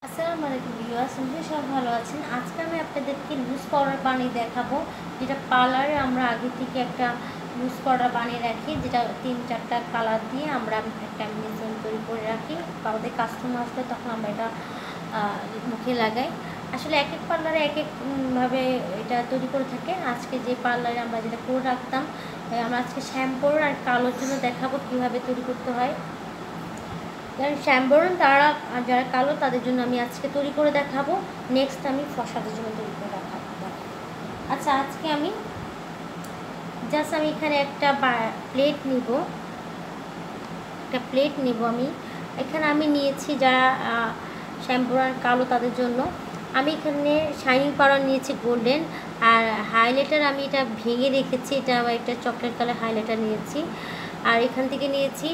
আসসালামু আলাইকুম ভিউয়ার্স, নিশ্চয়ই সব ভালো আছেন। আজকে আমি আপনাদেরকে লুজ পাউডার বানিয়ে দেখাবো, যেটা পার্লারে আমরা আগে থেকে একটা লুজ পাউডার বানিয়ে রাখি, যেটা 3-4টা কালার দিয়ে আমরা একটা মিশ্রণ তৈরি করে রাখি। আমাদের কাস্টমার আসলে তখন আমরা এটা মুখে লাগাই। আসলে এক এক পার্লারে এক একভাবে এটা তৈরি করে থাকে। আজকে যে পার্লারে আমরা যেটা করে রাখতাম, আমরা আজকে শ্যাম্পুর আর কালোর জন্য দেখাবো কীভাবে তৈরি করতে হয়। যারা শ্যামবরণ তারা যারা কালো তাদের জন্য আমি আজকে তৈরি করে দেখাবো। নেক্সট আমি ফর্সাদের জন্য তৈরি করে দেখাবো। আচ্ছা, আজকে আমি এখানে একটা প্লেট নিব। আমি এখানে নিয়েছি যারা শ্যামবরণ কালো তাদের জন্য। আমি এখানে শাইনিং পাউডার নিয়েছি গোল্ডেন, আর হাইলাইটার আমি এটা ভেঙে রেখেছি, এটা আমার একটা চকলেট কালার হাইলাইটার নিয়েছি। আর এখান থেকে নিয়েছি,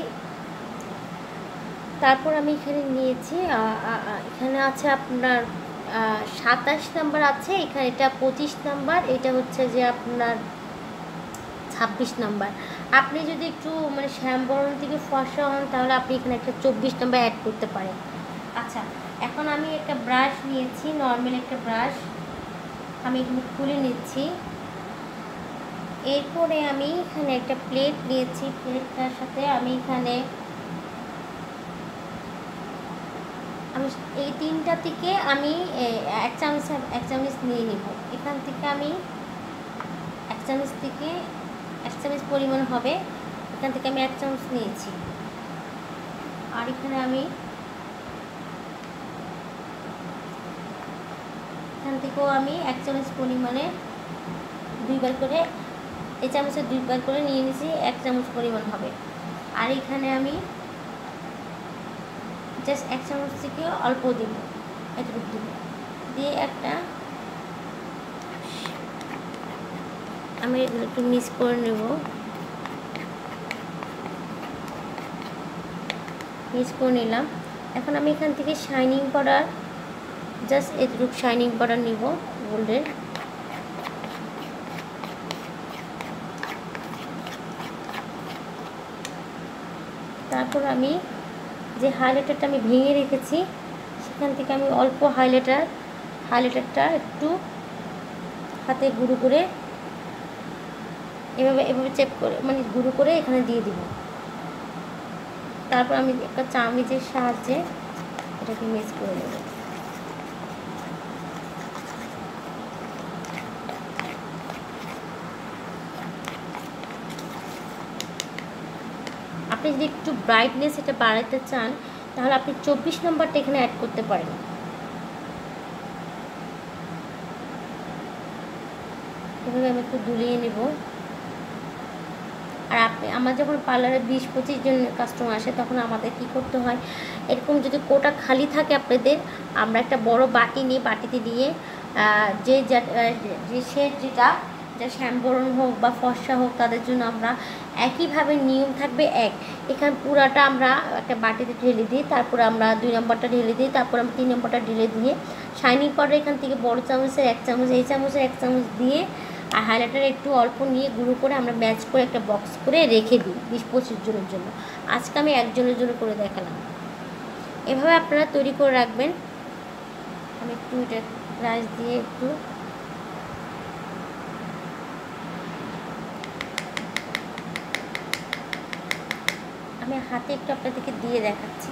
তারপর আমি এখানে নিয়েছি, এখানে আছে আপনার 27 নাম্বার আছে, এখানে এটা 25 নাম্বার, এটা হচ্ছে যে আপনার 26 নাম্বার। আপনি যদি একটু শ্যামবরণ থেকে ফর্সা হন তাহলে আপনি এখানে একটা 24 নাম্বার অ্যাড করতে পারেন। আচ্ছা, এখন আমি একটা ব্রাশ নিয়েছি, নর্মাল একটা ব্রাশ আমি এখানে খুলে নিচ্ছি। এরপরে আমি এখানে একটা প্লেট নিয়েছি, প্লেটটার সাথে আমি এখানে এই তিনটা থেকে আমি এক চামচ নিয়ে নিব। এখান থেকে আমি এক চামচ পরিমাণ হবে, এখান থেকে আমি 1 চামচ নিয়েছি। আর এখানে আমি এখান থেকেও আমি 1 চামচ পরিমাণে 2বার করে, এই চামচে 2বার করে নিয়ে নিয়েছি, 1 চামচ পরিমাণ হবে। আর এখানে আমি জাস্ট 1 চামচ থেকে অল্প দিব, এতটুকু দিব, দিয়ে একটা আমি একটু মিক্স করে নেব। মিক্স করে নিলাম। এখন আমি এখান থেকে শাইনিং পাউডার, জাস্ট এতটুকু শাইনিং পাউডার নিব গোল্ডেন। তারপর আমি যে হাইলাইটারটা আমি ভেঙে রেখেছি সেখান থেকে আমি অল্প হাইলাইটারটা একটু হাতে গুঁড়ো করে এভাবে চেপ করে গুঁড়ো করে এখানে দিয়ে দিব। তারপর আমি একটা চামচের সাহায্যে এটাকে মিক্স করে নেব। আপনি যদি একটু ব্রাইটনেস এটা বাড়াতে চান তাহলে আপনি 24 নম্বরটা এখানে অ্যাড করতে পারেন। এভাবে আমি একটু দুলিয়ে নেব। আর আমার যখন পার্লারে 20-25 জন কাস্টমার আসে তখন আমাদের কি করতে হয়, এরকম যদি কোটা খালি থাকে আপনাদের, আমরা একটা বড় বাটি নিয়ে, বাটিতে দিয়ে যে শেড যেটা শ্যামবরণ হোক বা ফর্সা হোক তাদের জন্য আমরা একইভাবে নিয়ম থাকবে এখানে পুরাটা আমরা একটা বাটিতে ঢেলে দিই, তারপর আমরা 2 নম্বরটা ঢেলে দিই, তারপর আমরা 3 নম্বরটা ঢেলে দিয়ে শাইনিং পাউডার এখান থেকে বড় চামচের 1 চামচ, এই চামচের 1 চামচ দিয়ে আর হাইলাইটার একটু অল্প নিয়ে গুঁড়ো করে আমরা ম্যাচ করে একটা বক্স করে রেখে দিই 20-25 জনের জন্য। আজকে আমি একজনের জন্য করে দেখালাম। এভাবে আপনারা তৈরি করে রাখবেন। আমি একটু এটা ব্রাশ দিয়ে একটু আমি হাতে একটু আপনাদেরকে দিয়ে দেখাচ্ছি।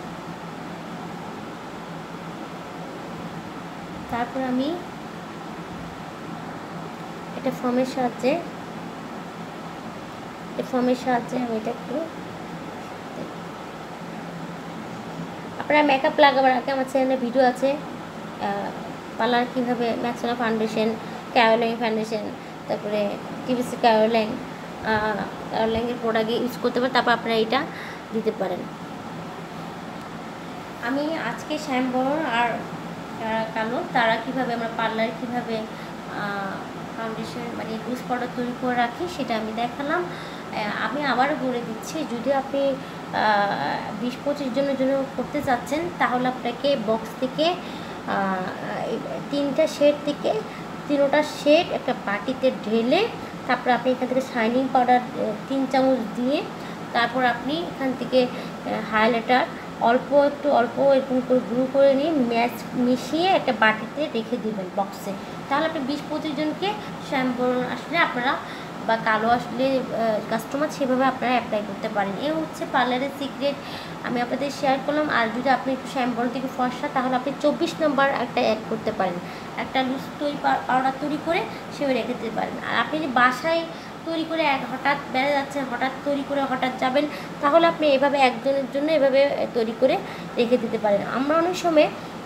তারপর আমি এটা ফোমের সাহায্যে আমি এটা একটু, আপনারা মেকআপ লাগাবার আগে আমার চ্যানেলে ভিডিও আছে, পার্লার কীভাবে ম্যাক্সোনা ফাউন্ডেশন, ক্যারোলিন ফাউন্ডেশন, তারপরে টিভিসি ক্যারোলিনের প্রোডাক্ট ইউজ করতে পারেন, তারপর আপনারা এটা দিতে পারেন। আমি আজকে শ্যামবরণ আর কালো তারা কীভাবে আমরা পার্লারে কীভাবে ফাউন্ডেশন লুজ পাউডার তৈরি করে রাখি সেটা আমি দেখালাম। আমি আবারও বলে দিচ্ছি, যদি আপনি 20-25 জনের জন্য করতে চাচ্ছেন তাহলে আপনাকে বক্স থেকে 3টা শেড থেকে 3টা শেড একটা বাটিতে ঢেলে তারপর আপনি এখান থেকে শাইনিং পাউডার 3 চামচ দিয়ে তারপর আপনি এখান থেকে হাইলাইটার অল্প এরকম করে গুঁড়ো করে নিয়ে মিশিয়ে একটা বাটিতে রেখে দেবেন বক্সে। তাহলে আপনি 20-25 জনকে শ্যামবরণ আসলে আপনারা বা কালো আসলে কাস্টমার সেভাবে আপনারা অ্যাপ্লাই করতে পারেন। এ হচ্ছে পার্লারের সিক্রেট আমি আপনাদের শেয়ার করলাম। আর যদি আপনি একটু শ্যামবরণ থেকে ফর্সা, তাহলে আপনি 24 নম্বর একটা অ্যাড করতে পারেন, একটা লুজ পাউডার তৈরি করে সেও রেখে দিতে পারেন। আর আপনি যে বাসায় তৈরি করে হঠাৎ বেড়ে যাচ্ছেন, হঠাৎ তৈরি করে হঠাৎ যাবেন, তাহলে আপনি এভাবে একজনের জন্য এভাবে তৈরি করে রেখে দিতে পারেন। আমরা অনেক সময়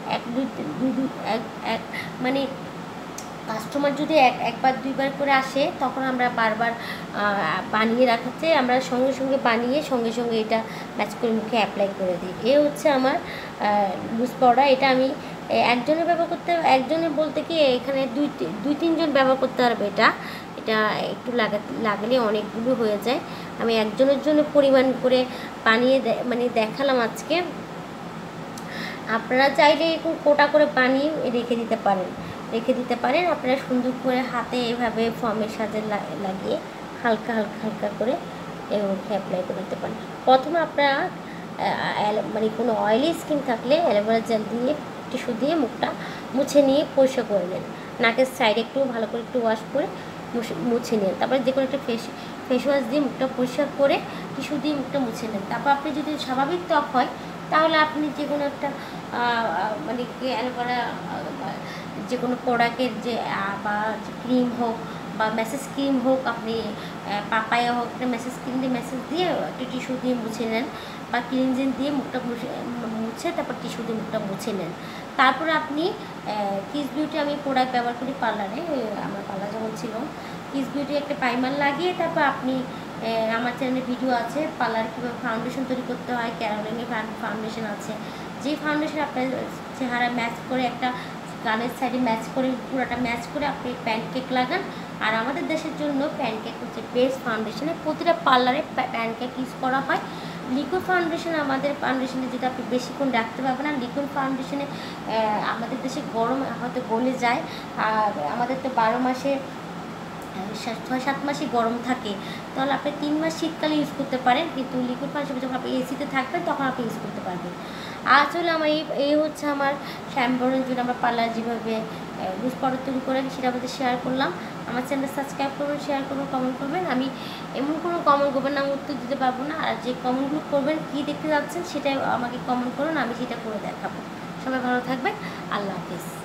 মানে কাস্টমার যদি একবার দুইবার করে আসে, তখন আমরা বারবার বানিয়ে রাখাতে আমরা সঙ্গে বানিয়ে সঙ্গে এটা ম্যাচ করে মুখে অ্যাপ্লাই করে দিই। এ হচ্ছে আমার লুজ পাউডার। এটা আমি একজনের ব্যবহার করতে, একজনের বলতে কি এখানে 2-3 জন ব্যবহার করতে পারবে। এটা একটু লাগলে অনেকগুলো হয়ে যায়। আমি একজনের জন্য পরিমাণ করে বানিয়ে মানে দেখালাম আজকে। আপনারা চাইলে এরকম কোটা করে বানিয়ে রেখে দিতে পারেন। আপনারা সুন্দর করে হাতে এভাবে ফর্মের সাথে লাগিয়ে হালকা করে মুখে অ্যাপ্লাই করে দিতে পারেন। প্রথমে আপনারা মানে কোনো অয়েলি স্কিন থাকলে অ্যালোভেরা জেল দিয়ে টিস্যু দিয়ে মুখটা মুছে নিয়ে পরিষ্কার করে নেন। নাকের সাইডে একটু ভালো করে একটু ওয়াশ করে মুছে নেন। তারপরে যে কোনো একটা ফেস ওয়াশ দিয়ে মুখটা পরিষ্কার করে টিস্যু দিয়ে মুখটা মুছে নেন। তারপর আপনি যদি স্বাভাবিক ত্বক হয়, তাহলে আপনি যে কোনো একটা মানে অ্যালোভেরা যে কোনো প্রোডাক্টের যে বা ক্রিম হোক বা ম্যাসেজ ক্রিম হোক, আপনি পাপায়া হোক, একটা ম্যাসেজ ক্রিম দিয়ে একটা টিস্যু দিয়ে মুছে নেন, বা ক্লিনজিং দিয়ে মুখটা মুছে তারপর টিস্যু দিয়ে মুখটা মুছে নেন। তারপরে আপনি কিস বিউটি আমি প্রোডাক্ট ব্যবহার করি পার্লারে, আমার পার্লার যখন ছিল, কিস বিউটি একটা প্রাইমার লাগিয়ে তারপর আপনি আমার চ্যানেলে ভিডিও আছে পার্লার কীভাবে ফাউন্ডেশন তৈরি করতে হয়, ক্যারোলিনের ফাউন্ডেশন আছে, যে ফাউন্ডেশন আপনার চেহারা ম্যাচ করে একটা গানের সাইডে ম্যাচ করে পুরোটা ম্যাচ করে আপনি প্যানকেক লাগান। আর আমাদের দেশের জন্য প্যানকেক হচ্ছে বেস্ট ফাউন্ডেশনে, প্রতিটা পার্লারে প্যানকেক ইউজ করা হয়। লিকুইড ফাউন্ডেশন আমাদের ফাউন্ডেশনে যেটা আপনি বেশিক্ষণ রাখতে পারবেন না। লিকুইড ফাউন্ডেশনে আমাদের দেশে গরম হয়তো গলে যায়, আর আমাদের তো 12 মাসে 6-7 মাসই গরম থাকে, তাহলে আপনি 3 মাস শীতকালে ইউজ করতে পারেন, কিন্তু লিকুইড ফাউন্ডেশন যখন আপনি এসিতে থাকবেন তখন আপনি ইউজ করতে পারবেন। আসলে আমার এই হচ্ছে আমার শ্যামবরণের জন্য আমরা পার্লার যেভাবে লুজ পাউডার তৈরি করে সেটা আমাদের শেয়ার করলাম। আমার চ্যানেল সাবস্ক্রাইব করবেন, শেয়ার করবেন, কমেন্ট করবেন। আমি এমন কোনো কমেন্ট করবেন না আমি উত্তর দিতে পারবো না, আর যে কমেন্টগুলো করবেন কী দেখতে যাচ্ছেন সেটাই আমাকে কমেন্ট করুন, আমি সেটা করে দেখাবো। সবাই ভালো থাকবেন, আল্লাহ হাফিজ।